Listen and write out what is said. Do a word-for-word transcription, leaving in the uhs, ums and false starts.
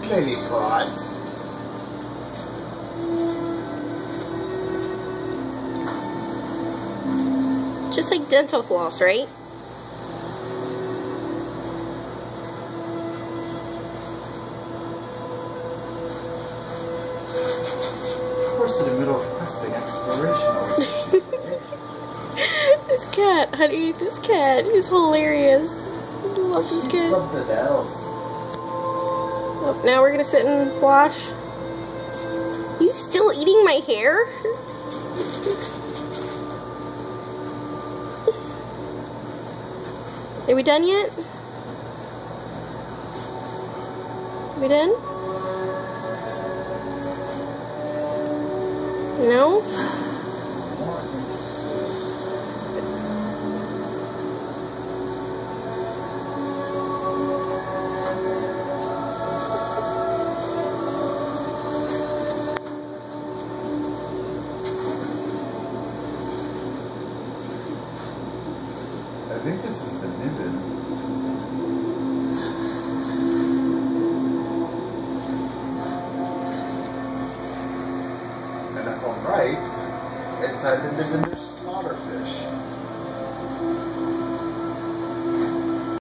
Lily pot. Just like dental floss, right? Of course, in the middle of questing exploration, always. This cat, honey, this cat is hilarious. I love this She's cat. something else. Oh, now we're gonna sit and wash. You still eating my hair? Are we done yet? Are we done? No? I think this is the nibbin. And if I'm right, inside the nibbin there's slaughterfish.